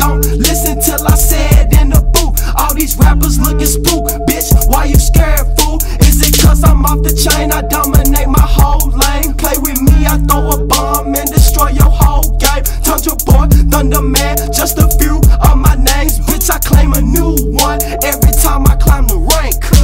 don't listen till I say it in the booth. All these rappers looking spook, bitch, why you scared, fool? Is it cause I'm off the chain, I dominate my whole lane? Play with me, I throw a bomb and destroy your whole game. Tundra Boy, Thunder Man, just a few of my names. Bitch, I claim a new one every time I climb the rank.